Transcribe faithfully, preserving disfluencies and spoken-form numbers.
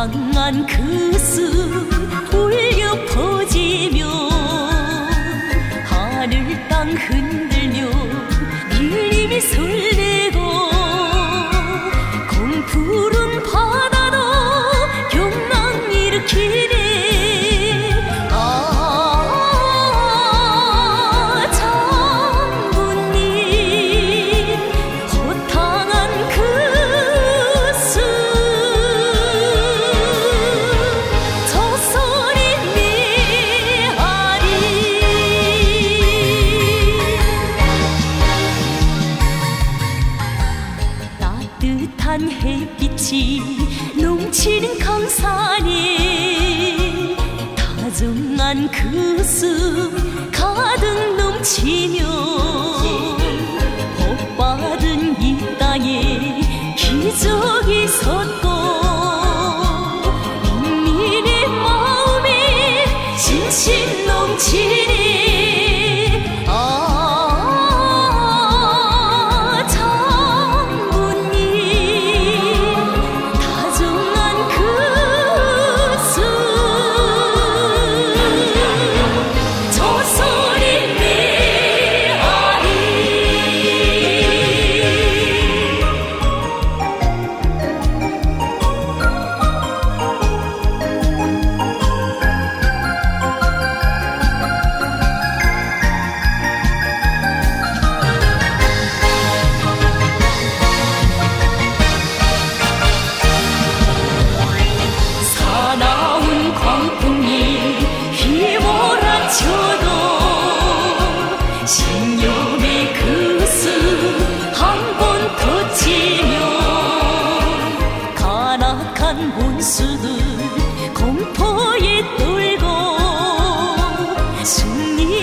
호탕한 그 숲 울려 퍼지며 하늘 땅 흔들며 밀림이 설레고 공푸른 바다도 경랑 일으키네. 아 장군님 호탕한 그 숲 저소리 메아리 따뜻한 햇빛이 넘치는 강산에 다정한 그 숲 가득 넘치며 복받은 이 땅에 기적이 섰고 인민의 마음에 진심 넘치네. 아 장군님 다정한 그 숲 저소리 메아리 사나운 광풍이 휘몰아쳐도 신념의 그 숲 한 번 터치면 간악한 원수들 공포에 떨고 승리